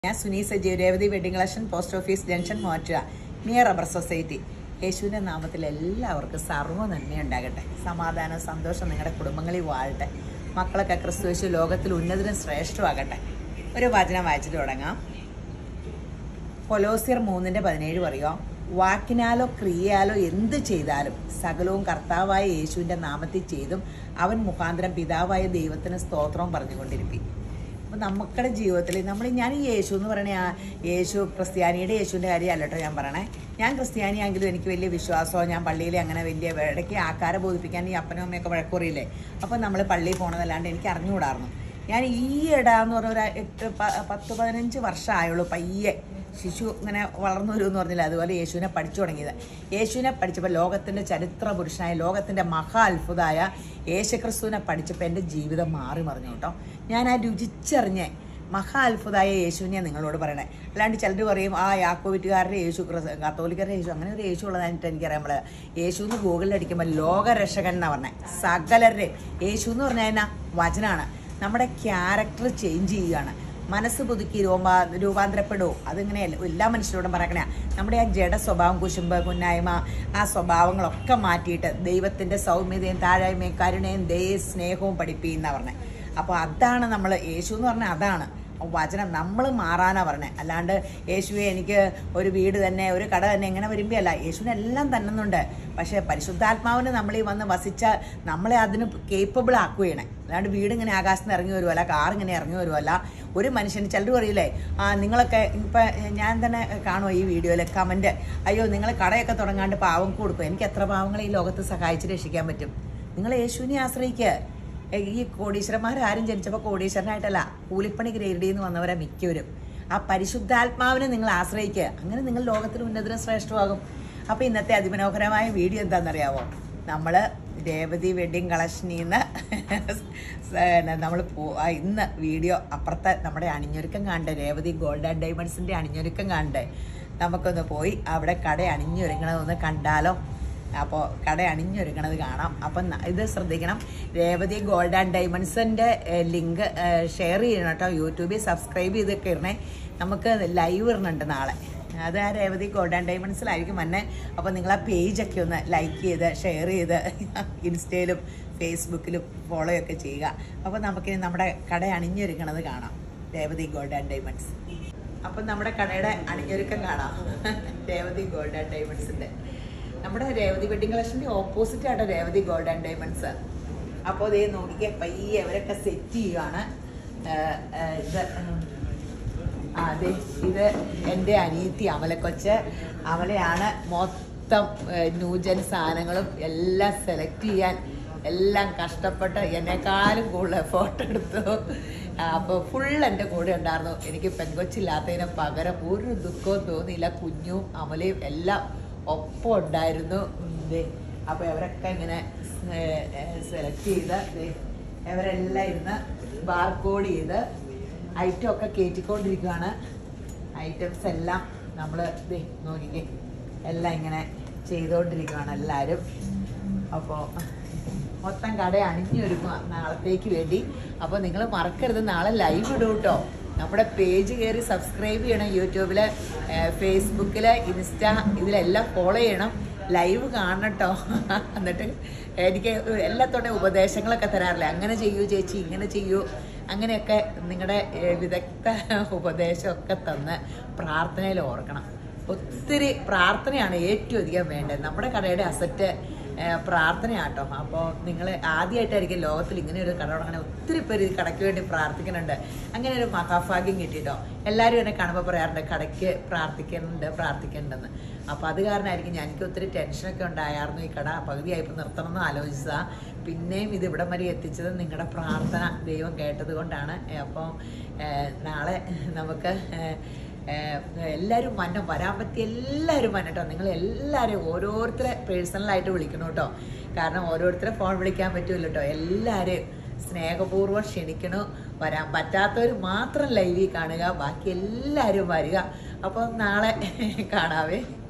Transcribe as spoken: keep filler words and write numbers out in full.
ഞാൻ Suni Sajeev Revathi wedding collection post office junction മോറ്റുക near rubber society. യേശുവിൻ്റെ നാമത്തിൽ എല്ലാവർക്കും സർവ്വ നന്മയുണ്ടാകട്ടെ. സമാധാനം സന്തോഷം നിങ്ങളുടെ കുടുംബങ്ങളിൽ വാഴട്ടെ. മക്കളൊക്കെ ക്രിസ്തുയേശു ലോകത്തിൽ ഉന്നതനും ശ്രേഷ്ഠമാകട്ടെ. ഒരു വചനം വായിച്ചിട്ട് തുടങ്ങാം. കൊലോസ്യർ മൂന്നിൻ്റെ പതിനേഴ് പറയുക, വാക്കിനാലോ ക്രിയയാലോ എന്ത് ചെയ്താലും സകലവും കർത്താവായ യേശുവിൻ്റെ നാമത്തിൽ ചെയ്തും അവൻ മുഖാന്തരം പിതാവായ ദൈവത്തിന് സ്തോത്രം പറഞ്ഞുകൊണ്ടിരിക്കും. അപ്പോൾ നമുക്കുടെ ജീവിതത്തിൽ നമ്മൾ ഞാൻ ഈ യേശു എന്ന് പറയണേ ആ യേശു ക്രിസ്ത്യാനിയുടെ യേശുവിൻ്റെ കാര്യമല്ല കേട്ടോ ഞാൻ പറയണേ. ഞാൻ ക്രിസ്ത്യാനിയാണെങ്കിലും എനിക്ക് വലിയ വിശ്വാസമോ ഞാൻ പള്ളിയിൽ അങ്ങനെ വലിയ ഇടയ്ക്ക് ആക്കാരെ ബോധിപ്പിക്കാൻ ഈ അപ്പനും അമ്മയൊക്കെ വഴക്കുറിയില്ലേ. അപ്പോൾ നമ്മൾ പള്ളിയിൽ പോകണതല്ലാണ്ട് എനിക്ക് അറിഞ്ഞുകൂടായിരുന്നു. ഞാൻ ഈ ഇടാന്ന് പറഞ്ഞ ഒരു എട്ട് പത്ത് പതിനഞ്ച് വർഷമായുള്ളൂ പയ്യെ ശിശു ഇങ്ങനെ വളർന്നു വരുമെന്ന് പറഞ്ഞില്ല, അതുപോലെ യേശുവിനെ പഠിച്ചു തുടങ്ങിയത്. യേശുവിനെ പഠിച്ചപ്പോൾ ലോകത്തിൻ്റെ ചരിത്ര പുരുഷനായ ലോകത്തിൻ്റെ മഹാ അത്ഭുതമായ യേശുക്രിസ്തുവിനെ പഠിച്ചപ്പോൾ എൻ്റെ ജീവിതം മാറി മറിഞ്ഞു കേട്ടോ. ഞാൻ ആ രുചിച്ചറിഞ്ഞ് മഹാ അത്ഭുതമായ യേശുവിനെ നിങ്ങളോട് പറയണേ. അല്ലാണ്ട് ചിലർ പറയും ആ യാക്കോവിറ്റുകാരുടെ യേശു ക്രിസ്തു കത്തോലിക്കരുടെ യേശു അങ്ങനെ ഒരു യേശു ഉള്ളതായിട്ട് എനിക്കറിയാൻ പാടില്ല. യേശു എന്ന് ഗൂഗിളിൽ അടിക്കുമ്പോൾ ലോകരക്ഷകൻ എന്നാണ് പറഞ്ഞത്. സകലരുടെ യേശു എന്ന് പറഞ്ഞാൽ എന്നാ വചനാണ്. നമ്മുടെ ക്യാരക്ടർ ചേഞ്ച് ചെയ്യുകയാണ്. മനസ്സ് പുതുക്കി രൂപാ രൂപാന്തരപ്പെടുമോ അതിങ്ങനെ എല്ലാ മനുഷ്യരോടും പറയണേ. നമ്മുടെ ആ ജഡ സ്വഭാവം കുശുമ്പ് കുന്നായ്മ ആ സ്വഭാവങ്ങളൊക്കെ മാറ്റിയിട്ട് ദൈവത്തിൻ്റെ സൗമ്യതയും താഴായ്മയും കരുണയും ദയ സ്നേഹവും പഠിപ്പിക്കുന്ന പറഞ്ഞത്. അപ്പോൾ അതാണ് നമ്മൾ യേശു എന്ന് പറഞ്ഞാൽ അതാണ് വചനം. നമ്മൾ മാറാനാണ് പറഞ്ഞത്. അല്ലാണ്ട് യേശുവെ എനിക്ക് ഒരു വീട് തന്നെ ഒരു കട തന്നെ എങ്ങനെ വരുമ്പോഴല്ല. യേശുവിനെല്ലാം തന്നുന്നുണ്ട്. പക്ഷേ പരിശുദ്ധാത്മാവിന് നമ്മളീ വന്ന് വസിച്ച നമ്മളെ അതിന് കേപ്പബിൾ ആക്കുകയാണ്. അല്ലാണ്ട് വീട് ഇങ്ങനെ ആകാശത്ത് നിന്ന് ഇറങ്ങി വരുമല്ല, കാർ ഇങ്ങനെ ഇറങ്ങി വരുമല്ല. ഒരു മനുഷ്യന് ചിലർ പറയില്ലേ ആ നിങ്ങളൊക്കെ ഇപ്പം ഞാൻ തന്നെ കാണുമോ ഈ വീഡിയോയിൽ കമൻറ്റ്, അയ്യോ നിങ്ങൾ കടയൊക്കെ തുടങ്ങാണ്ട് പാവം കൊടുക്കും. എനിക്ക് എത്ര പാവങ്ങളെ ഈ ലോകത്ത് സഹായിച്ച് രക്ഷിക്കാൻ പറ്റും. നിങ്ങൾ യേശുവിനെ ആശ്രയിക്കുക. ഈ കോടീശ്വരന്മാരാരും ജനിച്ചപ്പോൾ കോടീശ്വരനായിട്ടല്ല, കൂലിപ്പണി ഗ്രേഡിൽ നിന്ന് വന്നവരെ മിക്കവരും. ആ പരിശുദ്ധാത്മാവിനെ നിങ്ങൾ ആശ്രയിക്കുക. അങ്ങനെ നിങ്ങൾ ലോകത്തിൽ ഉന്നതനും ശ്രേഷ്ഠമാകും. അപ്പോൾ ഇന്നത്തെ അതിമനോഹരമായ വീഡിയോ എന്താണെന്നറിയാമോ? നമ്മൾ രേവതി വെഡിങ് കളക്ഷനിൽ നിന്ന് നമ്മൾ പോ ഇന്ന് വീഡിയോ അപ്പുറത്തെ നമ്മുടെ അണിഞ്ഞൊരുക്കം കാണണ്ടേ, രേവതി ഗോൾഡ് ആൻഡ് ഡയമണ്ട്സിൻ്റെ അണിഞ്ഞൊരുക്കം കാണണ്ടേ. നമുക്കൊന്ന് പോയി അവിടെ കട അണിഞ്ഞൊരുങ്ങണതൊന്ന് കണ്ടാലോ? അപ്പോൾ കട അണിഞ്ഞൊരുങ്ങണത് കാണാം. അപ്പം ഇത് ശ്രദ്ധിക്കണം. രേവതി ഗോൾഡ് ആൻഡ് ഡയമണ്ട്സിൻ്റെ ലിങ്ക് ഷെയർ ചെയ്യണം കേട്ടോ. യൂട്യൂബിൽ സബ്സ്ക്രൈബ് ചെയ്തൊക്കെ ഇടണേ. നമുക്ക് ലൈവ് ഇടുന്നുണ്ട് നാളെ. അത് ആ രേവതി ഗോൾഡ് ആൻഡ് ഡയമണ്ട്സിലായിരിക്കും വന്നെ. അപ്പോൾ നിങ്ങൾ ആ പേജൊക്കെ ഒന്ന് ലൈക്ക് ചെയ്ത് ഷെയർ ചെയ്ത് ഇൻസ്റ്റയിലും ഫേസ്ബുക്കിലും ഫോളോ ഒക്കെ ചെയ്യുക. അപ്പോൾ നമുക്കിനി നമ്മുടെ കട അണിഞ്ഞൊരുക്കണത് കാണാം. Revathi gold and diamonds. അപ്പം നമ്മുടെ കടയുടെ അണിഞ്ഞൊരുക്കം കാണാം. രേവതി ഗോൾഡ് ആൻഡ് ഡയമണ്ട്സിൻ്റെ നമ്മുടെ രേവതി വെഡിങ് കളക്ഷൻ്റെ ഓപ്പോസിറ്റ് ആട്ടോ രേവതി ഗോൾഡ് ആൻഡ് ഡയമണ്ട്സ്. അപ്പോൾ ഇതേ നോക്കിക്കേ പയ്യെ അവരൊക്കെ സെറ്റ് ചെയ്യുകയാണ്. ഇത് അതെ ഇത് എൻ്റെ അനിയത്തി അമലക്കൊച്ച്. അമലയാണ് മൊത്തം ന്യൂജൻ സാധനങ്ങളും എല്ലാം സെലക്ട് ചെയ്യാൻ എല്ലാം കഷ്ടപ്പെട്ട് എന്നെക്കാളും കൂടുതൽ എഫേർട്ട് എടുത്തു. അപ്പോൾ ഫുൾ എൻ്റെ കൂടെ ഉണ്ടായിരുന്നു. എനിക്ക് പെൺകൊച്ചില്ലാത്തതിന് പകരം ഒരു ദുഃഖവും തോന്നിയില്ല. കുഞ്ഞും അമലയും എല്ലാം ഒപ്പം ഉണ്ടായിരുന്നു. അപ്പോൾ അവരൊക്കെ ഇങ്ങനെ സെലക്ട് ചെയ്ത് അവരെല്ലാം ഇരുന്ന് ബാർകോഡ് ചെയ്ത് ഐറ്റം ഒക്കെ കയറ്റിക്കൊണ്ടിരിക്കുകയാണ്. ഐറ്റംസ് എല്ലാം നമ്മൾ നോക്കിക്കേ എല്ലാം ഇങ്ങനെ ചെയ്തുകൊണ്ടിരിക്കുകയാണ് എല്ലാവരും. അപ്പോൾ മൊത്തം കട അണിഞ്ഞൊരുക്കുക നാളത്തേക്ക് വേണ്ടി. അപ്പോൾ നിങ്ങൾ മറക്കരുത്, നാളെ ലൈവ് ഇടും കേട്ടോ. നമ്മുടെ പേജ് കയറി സബ്സ്ക്രൈബ് ചെയ്യണം. യൂട്യൂബിൽ ഫേസ്ബുക്കിൽ ഇൻസ്റ്റ ഇതിലെല്ലാം ഫോളോ ചെയ്യണം. ലൈവ് കാണണം കേട്ടോ. എന്നിട്ട് എനിക്ക് എല്ലാത്തോടെ ഉപദേശങ്ങളൊക്കെ തരാറില്ല. അങ്ങനെ ചെയ്യൂ ചേച്ചി, ഇങ്ങനെ ചെയ്യൂ, അങ്ങനെയൊക്കെ നിങ്ങളുടെ വിദഗ്ധ ഉപദേശമൊക്കെ തന്ന് പ്രാർത്ഥനയിൽ ഓർക്കണം. ഒത്തിരി പ്രാർത്ഥനയാണ് ഏറ്റവും അധികം വേണ്ടത്. നമ്മുടെ കടയുടെ അസറ്റ് പ്രാർത്ഥനയാട്ടോ. അപ്പോൾ നിങ്ങൾ ആദ്യമായിട്ടായിരിക്കും ലോകത്തിൽ ഇങ്ങനെ ഒരു കട തുടങ്ങണേ. ഒത്തിരി പേര് ഈ കടയ്ക്ക് വേണ്ടി പ്രാർത്ഥിക്കുന്നുണ്ട്. അങ്ങനെ ഒരു മഹാഭാഗ്യം കിട്ടിയിട്ടോ. എല്ലാവരും എന്നെ കാണുമ്പോൾ പറയാറുണ്ട് കടയ്ക്ക് പ്രാർത്ഥിക്കുന്നുണ്ട് പ്രാർത്ഥിക്കുന്നുണ്ടെന്ന്. അപ്പോൾ അത് കാരണമായിരിക്കും ഞാൻ എനിക്ക് ഒത്തിരി ടെൻഷനൊക്കെ ഉണ്ടായിരുന്നു. ഈ കട പകുതിയായിപ്പോൾ നിർത്തണമെന്ന് ആലോചിച്ചതാണ്. പിന്നെയും ഇത് ഇവിടം വരെ എത്തിച്ചത് നിങ്ങളുടെ പ്രാർത്ഥന ദൈവം കേട്ടത് കൊണ്ടാണ്. അപ്പോൾ നാളെ നമുക്ക് എല്ലാവരും വന്നം വരാൻ പറ്റിയ എല്ലാവരും വന്നട്ടോ. നിങ്ങൾ എല്ലാവരും ഓരോരുത്തരെ പേഴ്സണലായിട്ട് വിളിക്കണം കേട്ടോ. കാരണം ഓരോരുത്തരെ ഫോൺ വിളിക്കാൻ പറ്റുമല്ലോ കേട്ടോ. എല്ലാവരെയും സ്നേഹപൂർവ്വം ക്ഷണിക്കണു. വരാൻ പറ്റാത്തവർ മാത്രം ലൈവിൽ കാണുക, ബാക്കി എല്ലാവരും വരിക. അപ്പോൾ നാളെ കാണാവേ.